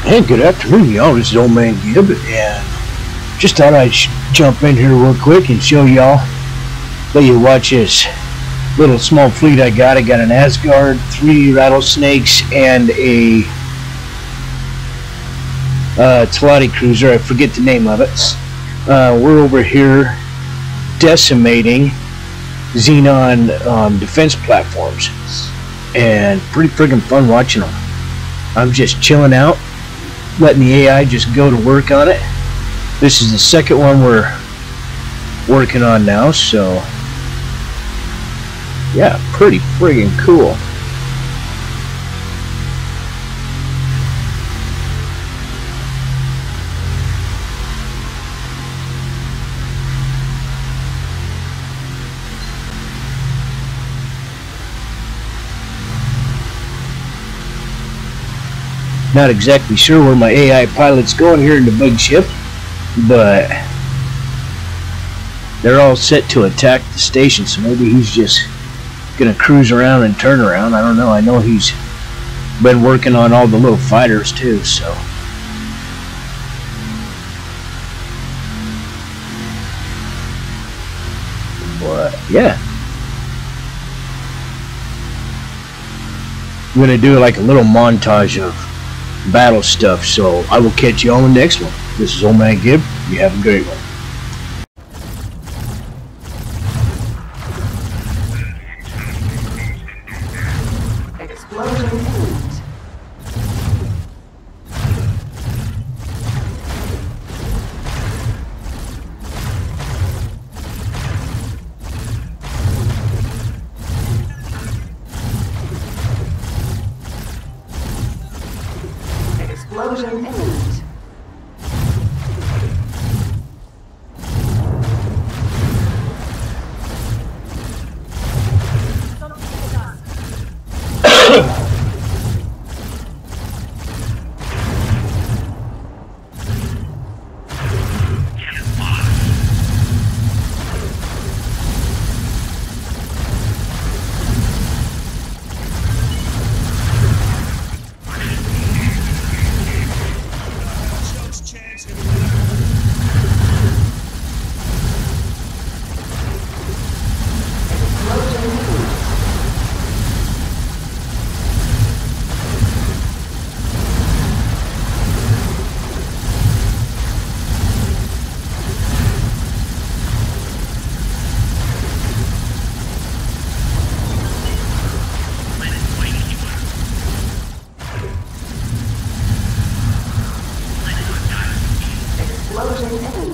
Hey, good afternoon, y'all. This is Old Man Gibb, and just thought I'd jump in here real quick and show y'all. Let you watch this little small fleet I got. I got an Asgard, 3 rattlesnakes, and a Talati cruiser. I forget the name of it. We're over here decimating Xenon defense platforms, and pretty friggin' fun watching them. I'm just chilling out, letting the AI just go to work on it. This is the second one we're working on now, so yeah, pretty friggin' cool. Not exactly sure where my AI pilot's going here in the big ship, but they're all set to attack the station, so maybe he's just gonna cruise around and turn around. I don't know. I know he's been working on all the little fighters too, so but yeah, I'm gonna do like a little montage of battle stuff, so I will catch you on the next one. This is Old Man Gibb. You have a great one. Explosion imminent. Explosion imminent. Explosion imminent.